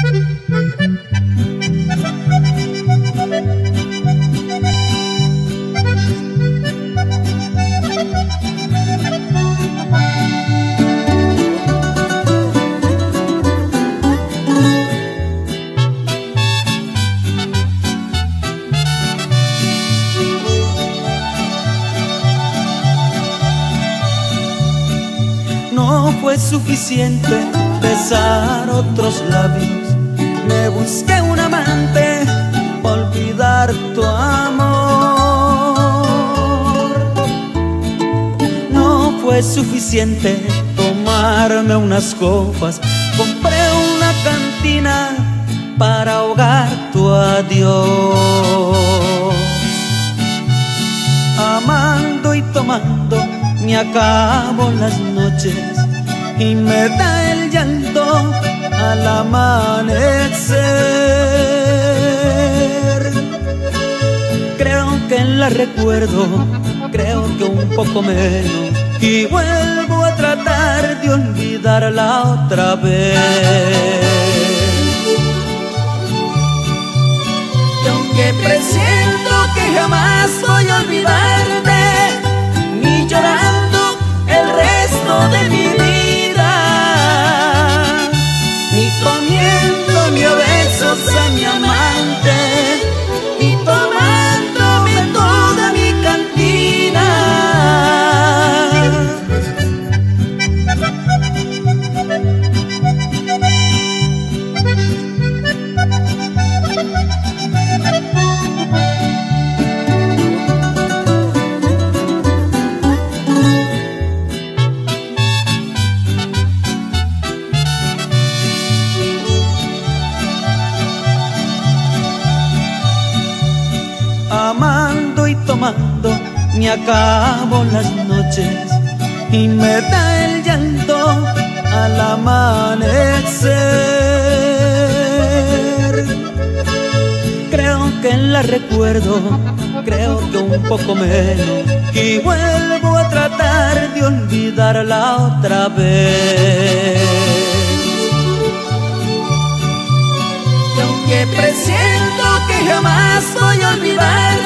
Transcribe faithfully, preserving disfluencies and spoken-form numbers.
No fue suficiente besar otros labios, me busqué un amante pa' olvidar tu amor. No fue suficiente tomarme unas copas, compré una cantina para ahogar tu adiós. Amando y tomando me acabo las noches y me da el llanto al amanecer. Creo que la recuerdo, creo que un poco menos, y vuelvo a tratar de olvidarla otra vez. Y aunque presiento que jamás voy a olvidarte, ni llorando el resto de mi vida, ni comiéndome a besos a mi amante, ni tomándome toda mi cantina. Amando y tomando me acabo las noches y me da el llanto al amanecer. Creo que la recuerdo, creo que un poco menos, y vuelvo a tratar de olvidarla otra vez. Y aunque presiento que jamás voy a olvidar